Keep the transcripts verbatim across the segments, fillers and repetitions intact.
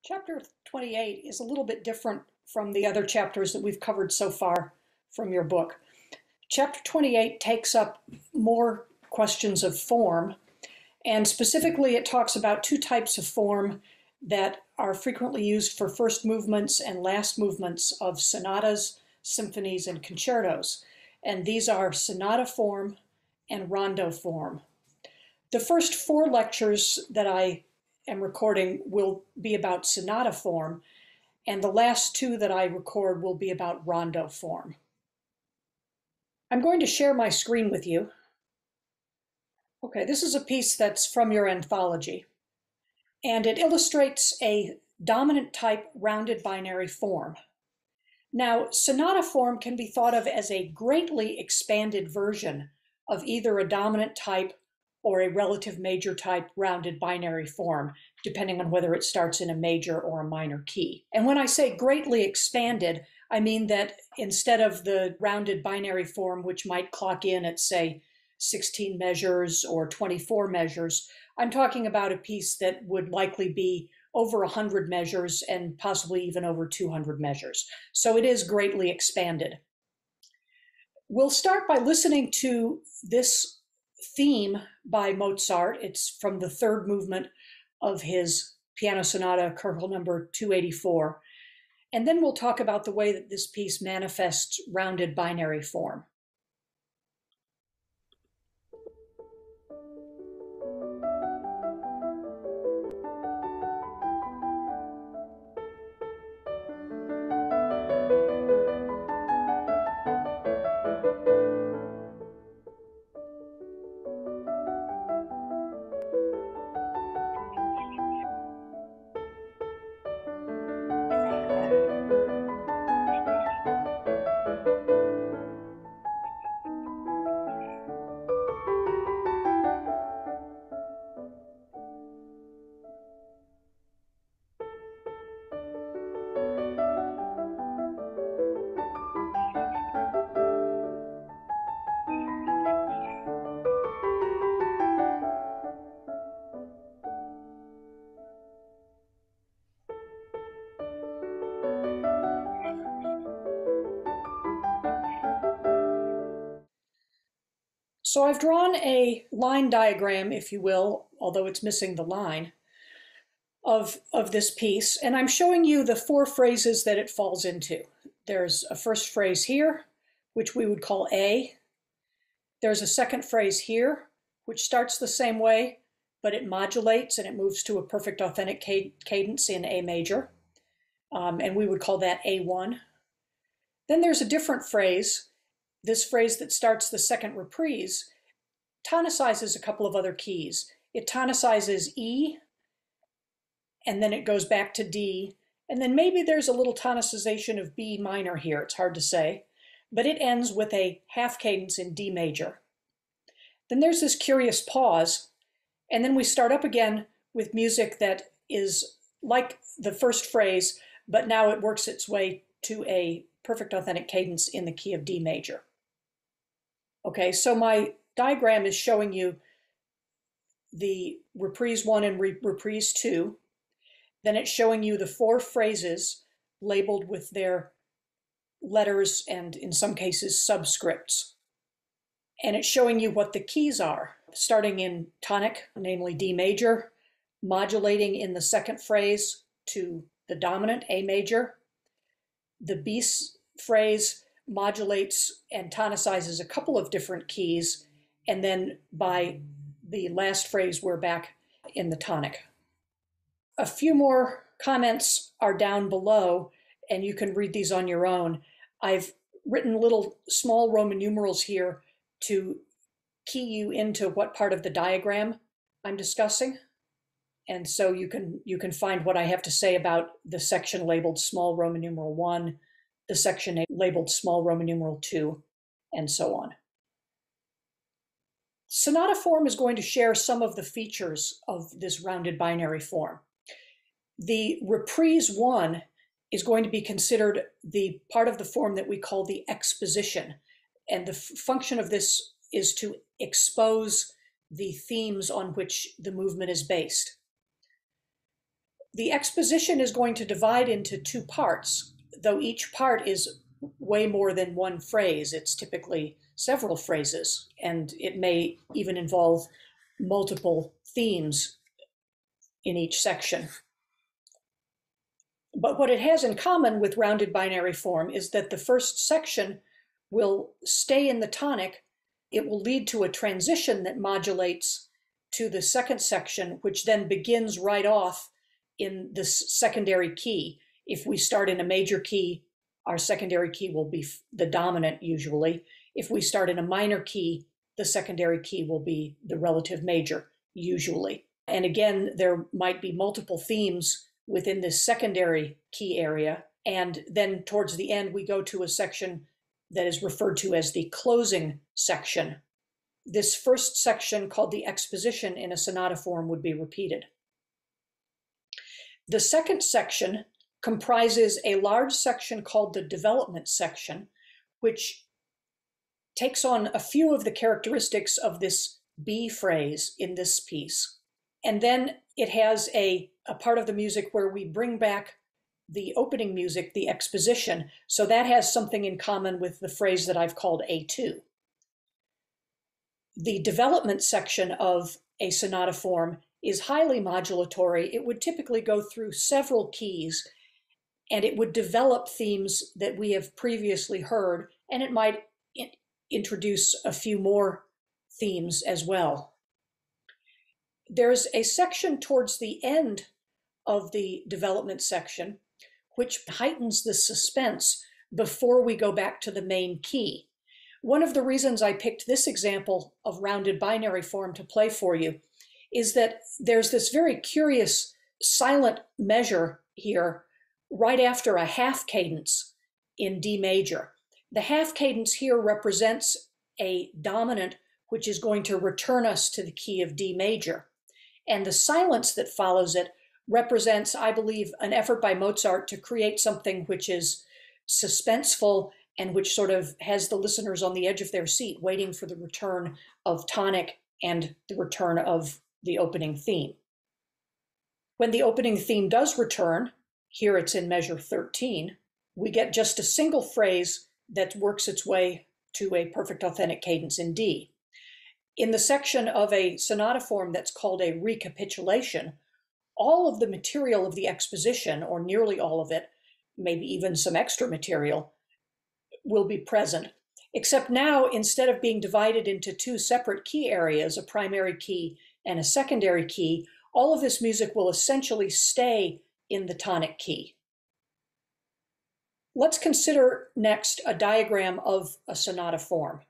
Chapter twenty-eight is a little bit different from the other chapters that we've covered so far from your book. Chapter twenty-eight takes up more questions of form, and specifically it talks about two types of form that are frequently used for first movements and last movements of sonatas, symphonies, and concertos. And these are sonata form and rondo form. The first four lectures that I am recording will be about sonata form, and the last two that I record will be about rondo form. I'm going to share my screen with you. Okay, this is a piece that's from your anthology, and it illustrates a dominant type rounded binary form. Now, sonata form can be thought of as a greatly expanded version of either a dominant type or a relative major type rounded binary form, depending on whether it starts in a major or a minor key. And when I say greatly expanded, I mean that instead of the rounded binary form, which might clock in at, say, sixteen measures or twenty-four measures, I'm talking about a piece that would likely be over one hundred measures and possibly even over two hundred measures. So it is greatly expanded. We'll start by listening to this theme by Mozart. It's from the third movement of his piano sonata, Kerkel number two eighty-four. And then we'll talk about the way that this piece manifests rounded binary form. So I've drawn a line diagram, if you will, although it's missing the line, of, of this piece, and I'm showing you the four phrases that it falls into. There's a first phrase here, which we would call A. There's a second phrase here, which starts the same way, but it modulates and it moves to a perfect authentic cadence in A major, um, and we would call that A one. Then there's a different phrase. This phrase that starts the second reprise tonicizes a couple of other keys. It tonicizes E, and then it goes back to D, and then maybe there's a little tonicization of B minor here, it's hard to say, but it ends with a half cadence in D major. Then there's this curious pause, and then we start up again with music that is like the first phrase, but now it works its way to a perfect authentic cadence in the key of D major. Okay, so my diagram is showing you the reprise one and re reprise two. Then it's showing you the four phrases labeled with their letters and in some cases subscripts. And it's showing you what the keys are, starting in tonic, namely D major, modulating in the second phrase to the dominant A major. The B phrase modulates and tonicizes a couple of different keys, and then by the last phrase we're back in the tonic. A few more comments are down below, and you can read these on your own. I've written little small Roman numerals here to key you into what part of the diagram I'm discussing, and so you can you can find what I have to say about the section labeled small Roman numeral one, the section labeled small Roman numeral two, and so on. Sonata form is going to share some of the features of this rounded binary form. The reprise one is going to be considered the part of the form that we call the exposition, and the function of this is to expose the themes on which the movement is based. The exposition is going to divide into two parts, though each part is way more than one phrase. It's typically several phrases, and it may even involve multiple themes in each section. But what it has in common with rounded binary form is that the first section will stay in the tonic. It will lead to a transition that modulates to the second section, which then begins right off in this secondary key. If we start in a major key, our secondary key will be the dominant usually. If we start in a minor key, the secondary key will be the relative major usually. And again, there might be multiple themes within this secondary key area. And then towards the end, we go to a section that is referred to as the closing section. This first section, called the exposition in a sonata form, would be repeated. The second section comprises a large section called the development section, which takes on a few of the characteristics of this B phrase in this piece. And then it has a, a part of the music where we bring back the opening music, the exposition. So that has something in common with the phrase that I've called A two. The development section of a sonata form is highly modulatory. It would typically go through several keys, and it would develop themes that we have previously heard, and it might in- introduce a few more themes as well. There's a section towards the end of the development section which heightens the suspense before we go back to the main key. One of the reasons I picked this example of rounded binary form to play for you is that there's this very curious silent measure here right after a half cadence in D major. The half cadence here represents a dominant which is going to return us to the key of D major. And the silence that follows it represents, I believe, an effort by Mozart to create something which is suspenseful and which sort of has the listeners on the edge of their seat, waiting for the return of tonic and the return of the opening theme. When the opening theme does return, here it's in measure thirteen, we get just a single phrase that works its way to a perfect authentic cadence in D. In the section of a sonata form that's called a recapitulation, all of the material of the exposition, or nearly all of it, maybe even some extra material, will be present. Except now, instead of being divided into two separate key areas, a primary key and a secondary key, all of this music will essentially stay in the tonic key. Let's consider next a diagram of a sonata form.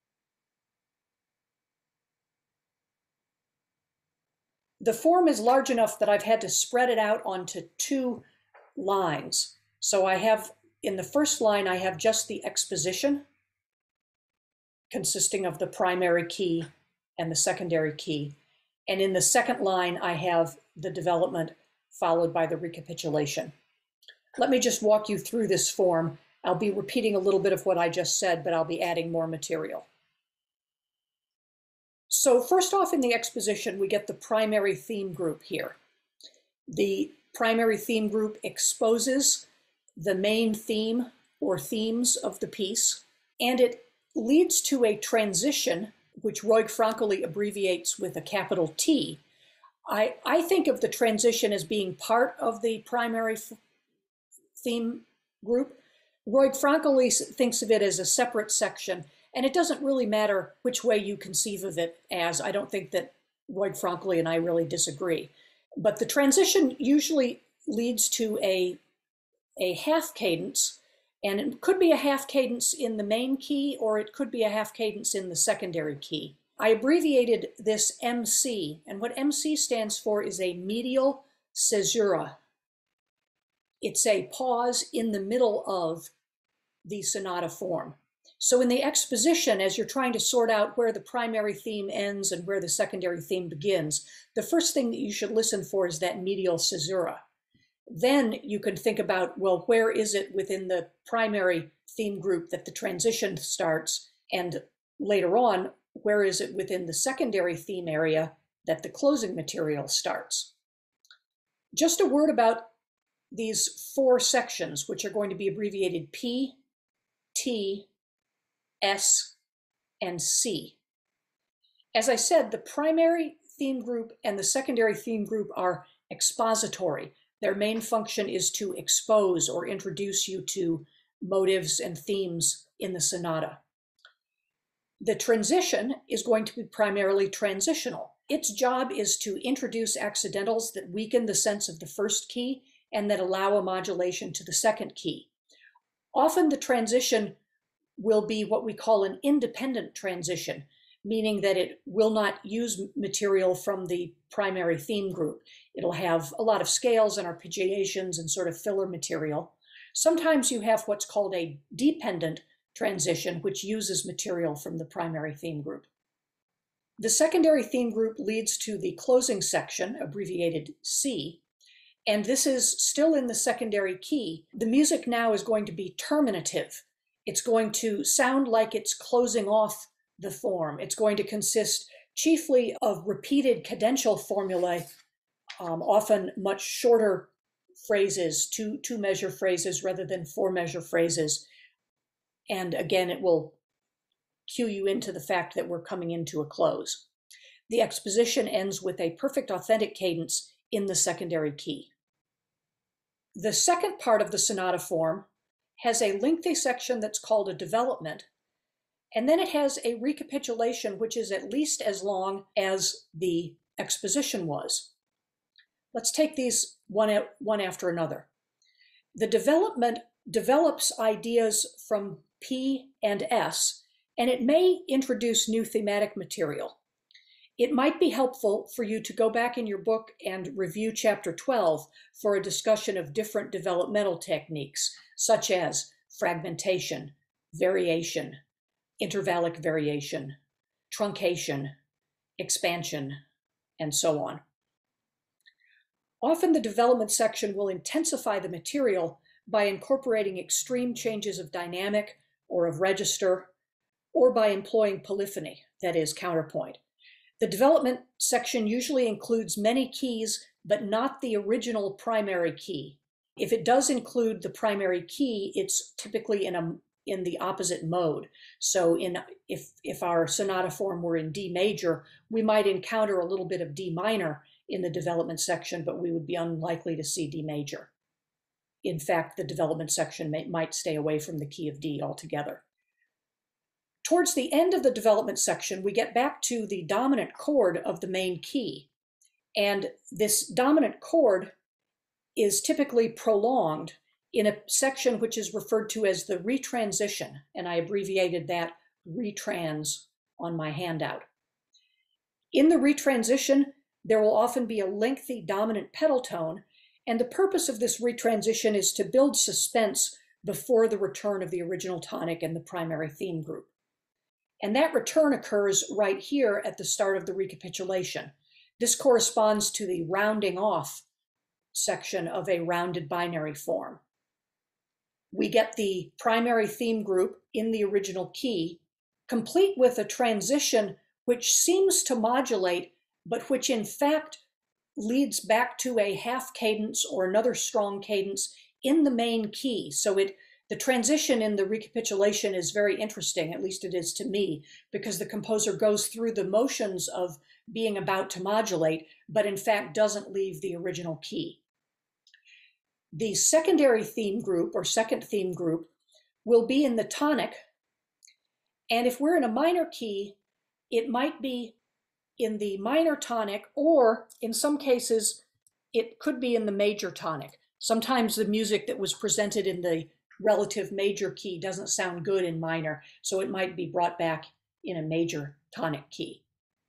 The form is large enough that I've had to spread it out onto two lines. So I have, in the first line, I have just the exposition, consisting of the primary key and the secondary key. And in the second line, I have the development followed by the recapitulation. Let me just walk you through this form. I'll be repeating a little bit of what I just said, but I'll be adding more material. So first off, in the exposition, we get the primary theme group here. The primary theme group exposes the main theme or themes of the piece, and it leads to a transition, which Roig-Francolí abbreviates with a capital T. I, I think of the transition as being part of the primary theme group. Roig-Francolí thinks of it as a separate section, and it doesn't really matter which way you conceive of it as. I don't think that Roig-Francolí and I really disagree. But the transition usually leads to a, a half cadence, and it could be a half cadence in the main key, or it could be a half cadence in the secondary key. I abbreviated this M C, and what M C stands for is a medial caesura. It's a pause in the middle of the sonata form. So in the exposition, as you're trying to sort out where the primary theme ends and where the secondary theme begins, the first thing that you should listen for is that medial caesura. Then you can think about, well, where is it within the primary theme group that the transition starts? And later on, where is it within the secondary theme area that the closing material starts? Just a word about these four sections, which are going to be abbreviated P, T, S, and C. As I said, the primary theme group and the secondary theme group are expository. Their main function is to expose or introduce you to motives and themes in the sonata. The transition is going to be primarily transitional. Its job is to introduce accidentals that weaken the sense of the first key and that allow a modulation to the second key. Often the transition will be what we call an independent transition, meaning that it will not use material from the primary theme group. It'll have a lot of scales and arpeggiations and sort of filler material. Sometimes you have what's called a dependent transition, which uses material from the primary theme group. The secondary theme group leads to the closing section, abbreviated C, and this is still in the secondary key. The music now is going to be terminative. It's going to sound like it's closing off the form. It's going to consist chiefly of repeated cadential formulae, um, often much shorter phrases, two, two measure phrases rather than four measure phrases. And again, it will cue you into the fact that we're coming into a close. The exposition ends with a perfect authentic cadence in the secondary key. The second part of the sonata form has a lengthy section that's called a development, and then it has a recapitulation, which is at least as long as the exposition was. Let's take these one, one after another. The development develops ideas from P and S, and it may introduce new thematic material. It might be helpful for you to go back in your book and review chapter twelve for a discussion of different developmental techniques, such as fragmentation, variation, intervallic variation, truncation, expansion, and so on. Often the development section will intensify the material by incorporating extreme changes of dynamic or of register, or by employing polyphony, that is, counterpoint. The development section usually includes many keys, but not the original primary key. If it does include the primary key, it's typically in a in the opposite mode. So in if if our sonata form were in D major, we might encounter a little bit of D minor in the development section, but we would be unlikely to see D major. In fact, the development section may, might stay away from the key of D altogether. Towards the end of the development section, we get back to the dominant chord of the main key. And this dominant chord is typically prolonged in a section which is referred to as the retransition, and I abbreviated that retrans on my handout. In the retransition, there will often be a lengthy dominant pedal tone, and the purpose of this retransition is to build suspense before the return of the original tonic and the primary theme group. And that return occurs right here at the start of the recapitulation. This corresponds to the rounding off section of a rounded binary form. We get the primary theme group in the original key, complete with a transition which seems to modulate, but which in fact leads back to a half cadence or another strong cadence in the main key. So it the transition in the recapitulation is very interesting, at least it is to me, because the composer goes through the motions of being about to modulate, but in fact doesn't leave the original key. The secondary theme group, or second theme group, will be in the tonic, and if we're in a minor key, it might be in the minor tonic, or in some cases, it could be in the major tonic. Sometimes the music that was presented in the relative major key doesn't sound good in minor, so it might be brought back in a major tonic key.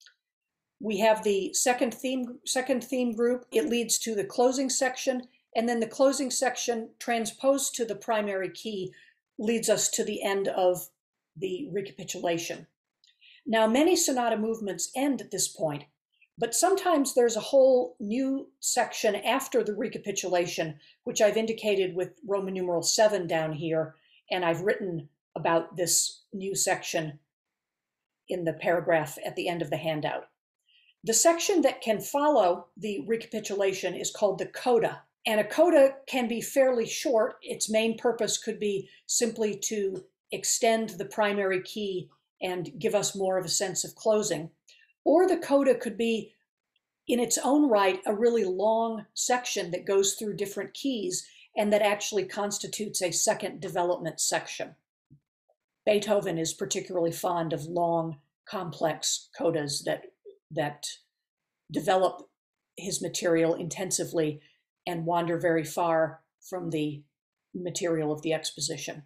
We have the second theme, second theme group. It leads to the closing section, and then the closing section transposed to the primary key leads us to the end of the recapitulation. Now, many sonata movements end at this point, but sometimes there's a whole new section after the recapitulation, which I've indicated with Roman numeral seven down here, and I've written about this new section in the paragraph at the end of the handout. The section that can follow the recapitulation is called the coda. And a coda can be fairly short. Its main purpose could be simply to extend the primary key and give us more of a sense of closing. Or the coda could be, in its own right, a really long section that goes through different keys and that actually constitutes a second development section. Beethoven is particularly fond of long, complex codas that, that develop his material intensively and wander very far from the material of the exposition.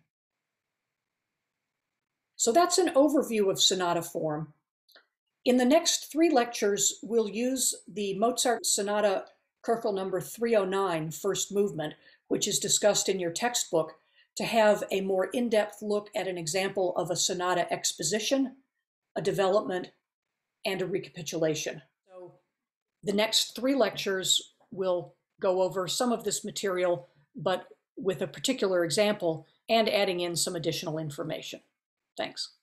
So that's an overview of sonata form. In the next three lectures, we'll use the Mozart Sonata Köchel number three oh nine, first movement, which is discussed in your textbook, to have a more in-depth look at an example of a sonata exposition, a development, and a recapitulation. So the next three lectures will go over some of this material, but with a particular example and adding in some additional information. Thanks.